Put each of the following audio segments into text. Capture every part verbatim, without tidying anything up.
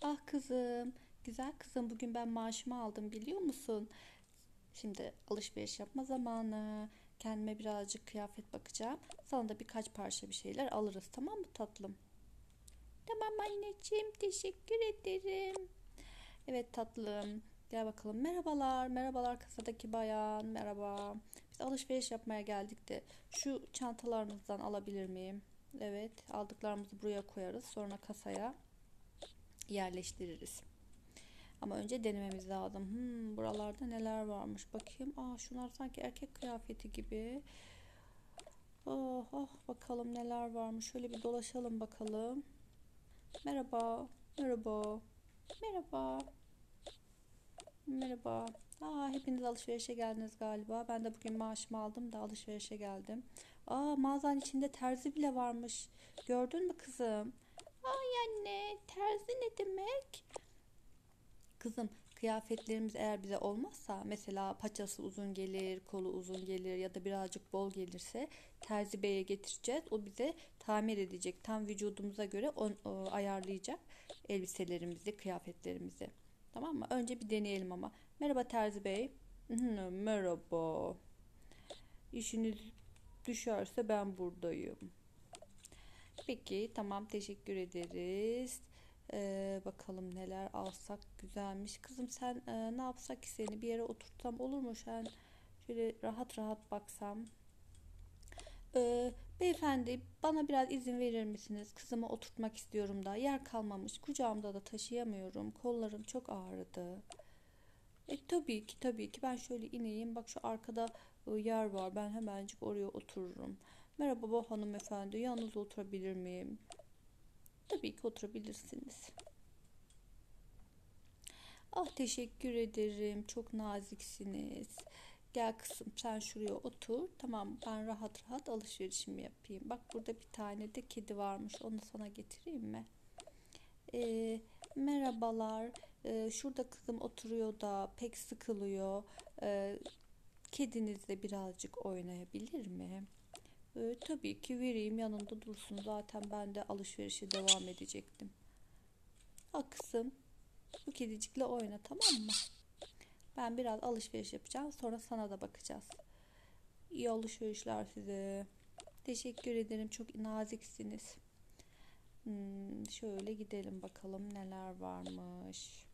Ah kızım, güzel kızım bugün ben maaşımı aldım biliyor musun? Şimdi alışveriş yapma zamanı. Kendime birazcık kıyafet bakacağım. Sana da birkaç parça bir şeyler alırız tamam mı tatlım? Tamam anneciğim teşekkür ederim. Evet tatlım. Gel bakalım. Merhabalar. Merhabalar kasadaki bayan. Merhaba. Biz alışveriş yapmaya geldik de şu çantalarınızdan alabilir miyim? Evet, aldıklarımızı buraya koyarız. Sonra kasaya yerleştiririz. Ama önce denememiz lazım. Hmm, buralarda neler varmış. Bakayım. Aa, şunlar sanki erkek kıyafeti gibi. Oh, oh, bakalım neler varmış. Şöyle bir dolaşalım bakalım. Merhaba. Merhaba. Merhaba. Merhaba. Aa, hepiniz alışverişe geldiniz galiba. Ben de bugün maaşımı aldım da alışverişe geldim. Aa, mağazanın içinde terzi bile varmış. Gördün mü kızım? Ay anne, terzi ne demek? Kızım, kıyafetlerimiz eğer bize olmazsa mesela paçası uzun gelir, kolu uzun gelir ya da birazcık bol gelirse terzi beye getireceğiz. O bize tamir edecek. Tam vücudumuza göre on, o, ayarlayacak elbiselerimizi, kıyafetlerimizi. Tamam mı? Önce bir deneyelim ama. Merhaba terzi bey. Hı, merhaba. İşiniz düşerse ben buradayım. Peki tamam teşekkür ederiz. Ee, bakalım neler alsak güzelmiş. Kızım sen e, ne yapsak ki seni bir yere oturtsam olur mu? Sen şöyle rahat rahat baksam. Ee, Beyefendi bana biraz izin verir misiniz? Kızımı oturtmak istiyorum da yer kalmamış. Kucağımda da taşıyamıyorum. Kollarım çok ağrıdı. E tabii ki tabii ki ben şöyle ineyim. Bak şu arkada e, yer var. Ben hemencik oraya otururum. Merhaba bu hanımefendi. Yalnız oturabilir miyim? Tabii ki oturabilirsiniz. Ah teşekkür ederim. Çok naziksiniz. Gel kızım sen şuraya otur. Tamam ben rahat rahat alışverişimi yapayım. Bak burada bir tane de kedi varmış. Onu sana getireyim mi? Ee, Merhabalar. Ee, şurada kızım oturuyor da pek sıkılıyor. Ee, Kedinizle birazcık oynayabilir mi? Ee, tabii ki vereyim yanında dursun. Zaten ben de alışverişe devam edecektim. Ha kızım bu kedicikle oyna tamam mı? Ben biraz alışveriş yapacağım. Sonra sana da bakacağız. İyi alışverişler size. Teşekkür ederim. Çok naziksiniz. Hmm, şöyle gidelim bakalım neler varmış.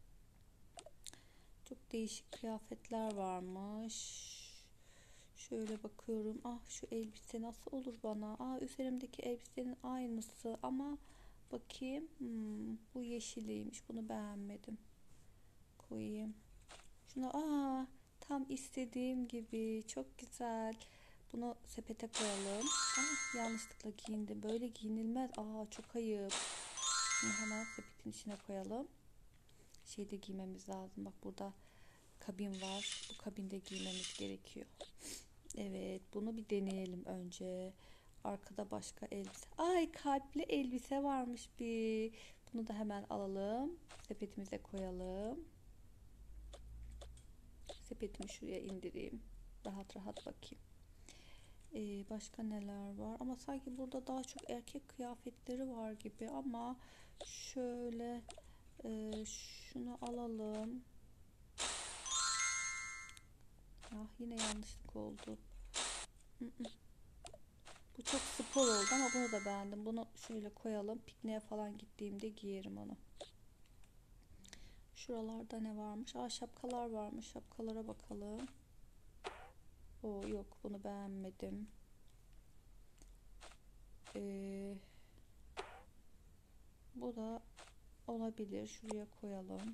Çok değişik kıyafetler varmış. Şöyle bakıyorum. Ah şu elbise nasıl olur bana? Ah üzerimdeki elbisenin aynısı ama bakayım. Hmm, bu yeşiliymiş. Bunu beğenmedim. Koyayım. Şunu aa tam istediğim gibi çok güzel. Bunu sepete koyalım. Ah yanlışlıkla giyindim. Böyle giyinilmez. Aa çok ayıp. Bunu hemen sepetin içine koyalım. Şeyde giymemiz lazım. Bak burada kabin var. Bu kabinde giymemiz gerekiyor. Evet bunu bir deneyelim önce. Arkada başka elbise. Ay kalpli elbise varmış bir. Bunu da hemen alalım. Sepetimize koyalım. Sepetimi şuraya indireyim. Rahat rahat bakayım. Ee, başka neler var? Ama sanki burada daha çok erkek kıyafetleri var gibi ama şöyle e, şunu alalım. Ah yine yanlışlık oldu. Bu çok spor oldu ama bunu da beğendim. Bunu şöyle koyalım. Pikniğe falan gittiğimde giyerim onu. Şuralarda ne varmış? Aa şapkalar varmış. Şapkalara bakalım. Oo yok bunu beğenmedim. Ee, Bu da olabilir. Şuraya koyalım.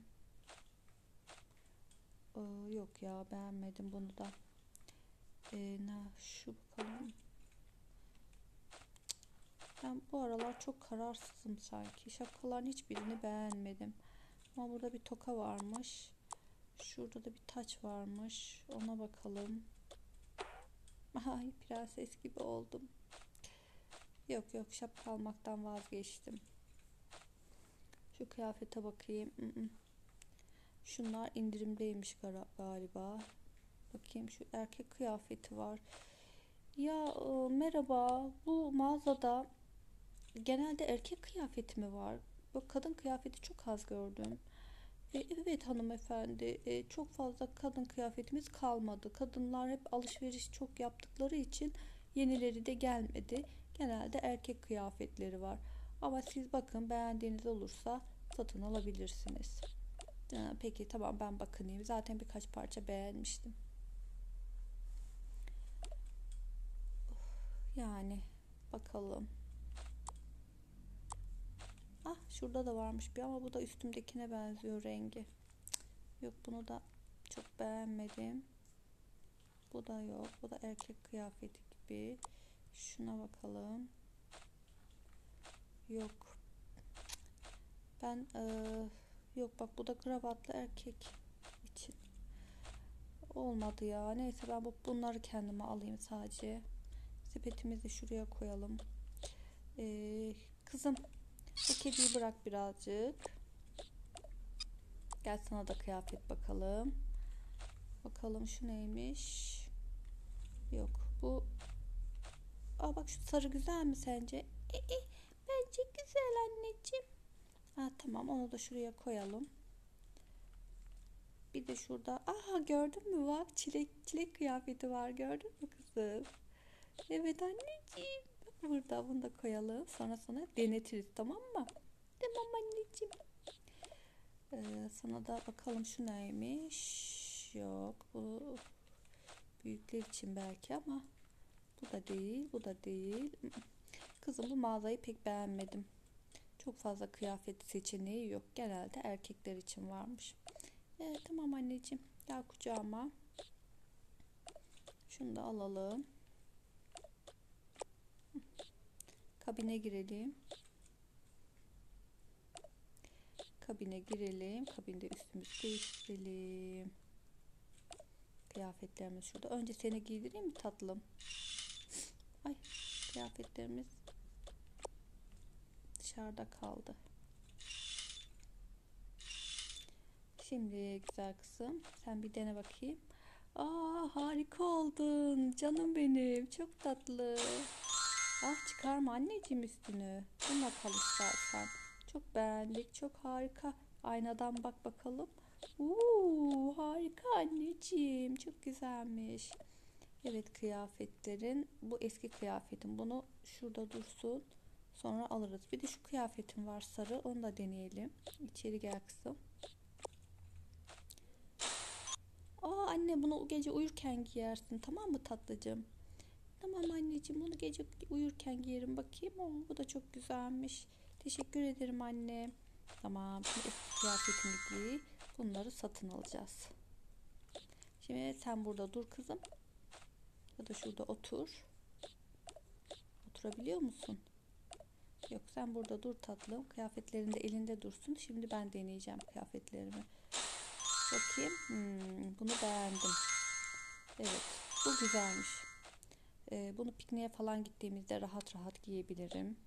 Ee, yok ya beğenmedim bunu da. Ee, ne şu bakalım. Ben bu aralar çok kararsızım sanki. Şapkaların hiçbirini beğenmedim. Ama burada bir toka varmış. Şurada da bir taç varmış. Ona bakalım. Ay prenses gibi oldum. Yok yok şapka almaktan vazgeçtim. Şu kıyafete bakayım. Şunlar indirimdeymiş galiba. Bakayım şu erkek kıyafeti var. Ya e, merhaba. Bu mağazada genelde erkek kıyafeti mi var? Yok, kadın kıyafeti çok az gördüm. E, evet hanımefendi, e, çok fazla kadın kıyafetimiz kalmadı. Kadınlar hep alışveriş çok yaptıkları için yenileri de gelmedi. Genelde erkek kıyafetleri var. Ama siz bakın, beğendiğiniz olursa satın alabilirsiniz. Ha, peki tamam, ben bakınayım. Zaten birkaç parça beğenmiştim. Yani bakalım. Ah, şurada da varmış bir, ama bu da üstümdekine benziyor rengi. Yok, bunu da çok beğenmedim. Bu da yok. Bu da erkek kıyafeti gibi. Şuna bakalım. Yok. Ben eee, yok bak, bu da kravatlı erkek için. Olmadı ya. Neyse, ben bu bunları kendime alayım sadece. Sepetimizi şuraya koyalım. Ee, kızım, bu kediyi bırak birazcık. Gel, sana da kıyafet bakalım. Bakalım şu neymiş? Yok, bu. Aa, bak şu sarı güzel mi sence? E, e, bence güzel anneciğim. Ha, tamam, onu da şuraya koyalım. Bir de şurada. Aha, gördün mü, bak çilek çilek kıyafeti var, gördün mü kızım? Evet anneciğim. Bak burada, bunu da koyalım. Sonra sana denetiriz, tamam mı? Tamam anneciğim. Ee, sana da bakalım şu neymiş? Yok, bu büyükler için belki, ama bu da değil, bu da değil. Kızım, bu mağazayı pek beğenmedim. Çok fazla kıyafet seçeneği yok. Genelde erkekler için varmış. Evet, tamam anneciğim. Gel kucağıma. Şunu da alalım. Kabine girelim. Kabine girelim. Kabinde üstümüzü değiştirelim. Kıyafetlerimiz şurada. Önce seni giydireyim mi tatlım? Ay, kıyafetlerimiz dışarıda kaldı. Şimdi güzel kızım, sen bir dene bakayım. Aa, harika oldun canım benim, çok tatlı. Ah, çıkarma anneciğim üstünü. Bununla kal istersen. Çok beğendik, çok harika. Aynadan bak bakalım. Uuu, harika anneciğim, çok güzelmiş. Evet, kıyafetlerin, bu eski kıyafetim, bunu şurada dursun, sonra alırız. Bir de şu kıyafetim var, sarı, onu da deneyelim. İçeri gel kızım. Aa anne, bunu gece uyurken giyersin, tamam mı tatlıcığım? Tamam anneciğim, bunu gece uyurken giyerim bakayım. Oo, bu da çok güzelmiş. Teşekkür ederim anne. Tamam, şimdi eski kıyafetini giy. Bunları satın alacağız. Şimdi sen burada dur kızım. Ya da şurada otur. Oturabiliyor musun? Yok, sen burada dur tatlım. Kıyafetlerin de elinde dursun. Şimdi ben deneyeceğim kıyafetlerimi. Bakayım. Hmm, bunu beğendim. Evet, bu güzelmiş. Ee, bunu pikniğe falan gittiğimizde rahat rahat giyebilirim.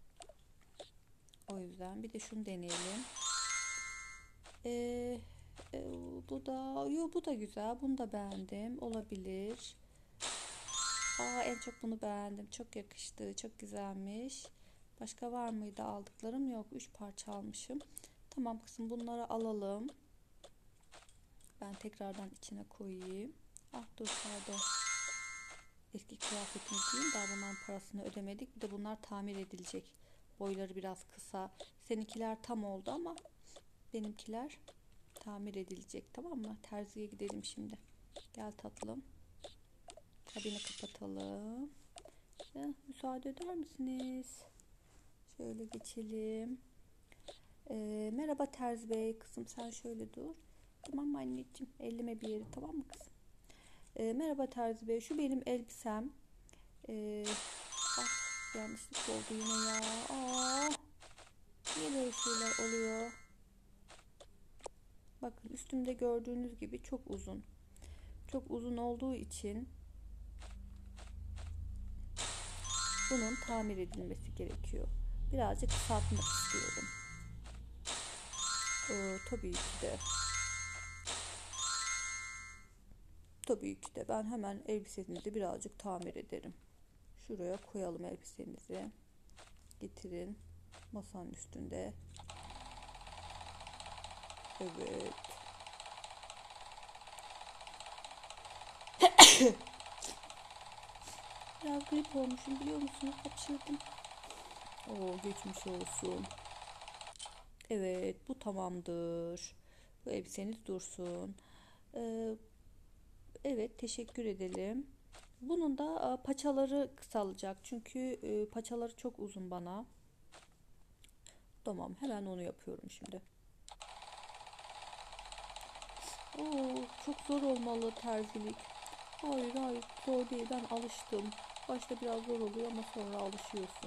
O yüzden bir de şunu deneyelim. Ee, e, bu da, yo bu da güzel. Bunu da beğendim. Olabilir. Aa, en çok bunu beğendim. Çok yakıştı. Çok güzelmiş. Başka var mıydı aldıklarım? Yok. Üç parça almışım. Tamam kızım, bunları alalım. Ben tekrardan içine koyayım. Ah dur, pardon. Eski kıyafetimi giyeyim. Daha bunların parasını ödemedik. Bir de bunlar tamir edilecek. Boyları biraz kısa. Seninkiler tam oldu ama benimkiler tamir edilecek, tamam mı? Terziye gidelim şimdi. Gel tatlım. Kabini kapatalım. Ya, müsaade eder misiniz? Şöyle geçelim. Ee, merhaba Terzi Bey. Kızım sen şöyle dur. Tamam mı anneciğim? Elleme bir yeri, tamam mı kızım? Ee, merhaba Terzi Bey. Şu benim elbisem. Ee, ah, yanlışlık oldu yine ya. Aa, niye böyle şeyler oluyor? Bakın, üstümde gördüğünüz gibi çok uzun. Çok uzun olduğu için bunun tamir edilmesi gerekiyor. Birazcık kısaltmak istiyorum. Ee, tabii ki de. Tabii ki de ben hemen elbisenizi birazcık tamir ederim. Şuraya koyalım elbisenizi. Getirin. Masanın üstünde. Evet. Biraz grip olmuşum biliyor musunuz? Hapşırdım. Oo, geçmiş olsun. Evet, bu tamamdır. Bu elbiseniz dursun. Ee, evet, teşekkür edelim. Bunun da e, paçaları kısalacak. Çünkü e, paçaları çok uzun bana. Tamam, hemen onu yapıyorum şimdi. Oo, çok zor olmalı terzilik. Hayır hayır, zor değil, ben alıştım. Başta biraz zor oluyor ama sonra alışıyorsun.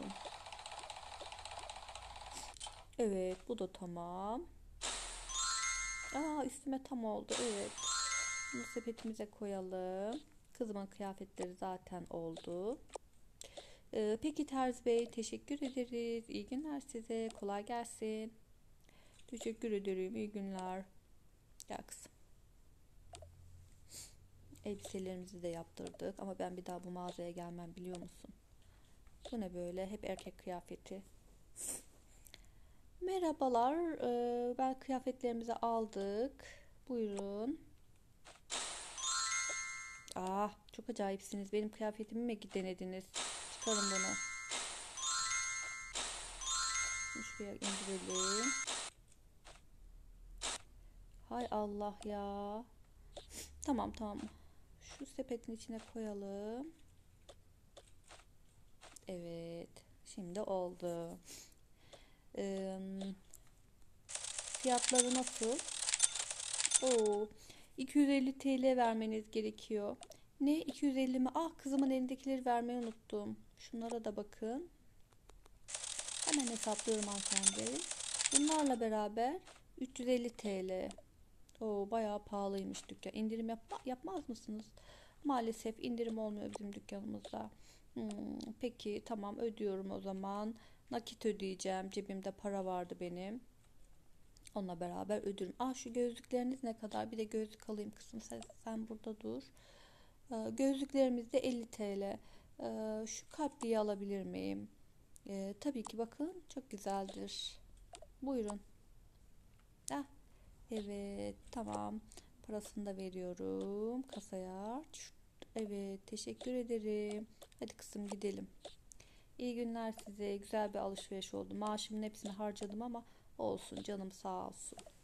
Evet, bu da tamam. Aa, üstüme tam oldu, evet. Bunu sepetimize koyalım. Kızımın kıyafetleri zaten oldu. Ee, peki Terzi Bey, teşekkür ederiz. İyi günler size. Kolay gelsin. Teşekkür ederim. İyi günler. Gel kızım. Elbiselerimizi de yaptırdık. Ama ben bir daha bu mağazaya gelmem biliyor musun? Bu ne böyle? Hep erkek kıyafeti. Merhabalar. Ee, ben kıyafetlerimizi aldık. Buyurun. Ah, çok acayipsiniz. Benim kıyafetimi mi denediniz? Çıkarın bunu. Şunu şuraya indirelim. Hay Allah ya. Tamam tamam. Şu sepetin içine koyalım. Evet. Şimdi oldu. Ee, fiyatları nasıl? Oo, iki yüz elli T L vermeniz gerekiyor. Ne? iki yüz elli mi? Ah, kızımın elindekileri vermeyi unuttum. Şunlara da bakın. Hemen hesaplıyorum hanımefendi. Bunlarla beraber üç yüz elli T L. Oo, bayağı pahalıymış dükkan. İndirim yapma, yapmaz mısınız? Maalesef indirim olmuyor bizim dükkanımızda. Hmm, peki tamam, ödüyorum o zaman. Nakit ödeyeceğim. Cebimde para vardı benim. Onunla beraber ödüyorum. Ah, şu gözlükleriniz ne kadar? Bir de gözlük alayım kızım. Sen, sen burada dur. Ee, gözlüklerimiz de elli T L. Ee, şu kalpliyi alabilir miyim? Ee, tabii ki, bakın çok güzeldir. Buyurun. Ah, evet tamam. Parasını da veriyorum kasaya. Evet, teşekkür ederim. Hadi kızım, gidelim. İyi günler size. Güzel bir alışveriş oldu. Maaşımın hepsini harcadım ama olsun, canım sağ olsun.